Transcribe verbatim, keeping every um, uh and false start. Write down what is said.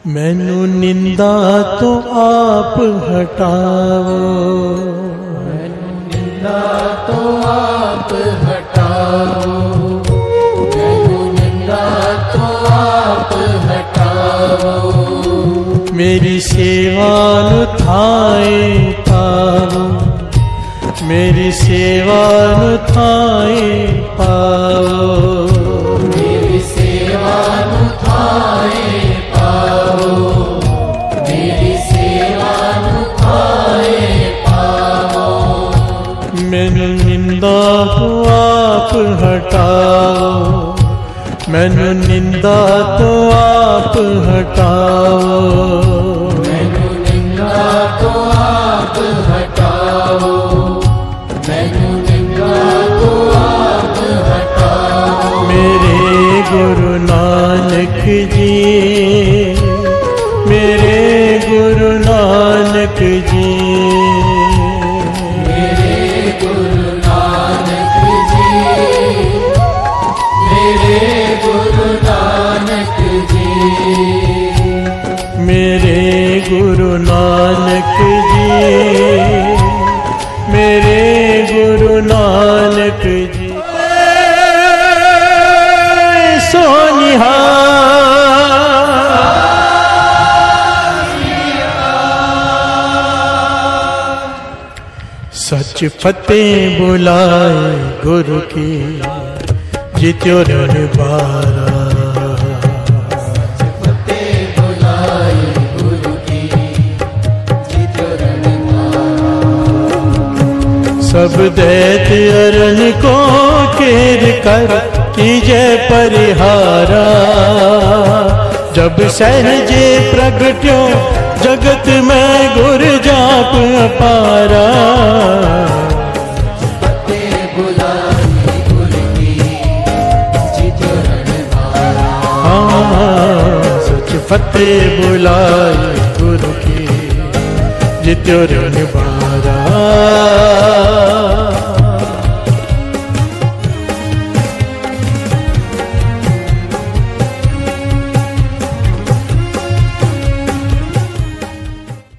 मैनू निंदा तो आप हटाओ, मैनू निंदा तो आप हटाओ, मैनू निंदा तो आप हटाओ। मेरी सेवा नु थाए पाओ, मेरी सेवा नु थाए पाओ, मेरी सेवा नु थाए पाओ, मेरी सेवा नु थाए पाओ। मैनू निंदा तो आप हटाओ, मैनू निंदा तो आप हटाओ, मैनू निंदा तो आप हटाओ, मैनू निंदा तो आप हटाओ। मेरे गुरु नानक जी, मेरे गुरु नानक जी, मेरे गुरु नानक जी, मेरे गुरु नानक जी, मेरे गुरु नानक जी, मेरे गुरु नानक जी। सोनिहा सच फतेह बुलाए गुरु की, जित्यो रण बारा। फतेह बुलाए गुरु की, जित्यो रण बारा। सब दैत अरन को केर कर कीजे परिहारा, जब सहजे प्रगट्यो जगत में गुर जाप अपारा। फतेह बुलाए गुरु की, जित्यो रण बारा। हाँ, सच फतेह बुलाए गुरु की, जित्यो रण बारा।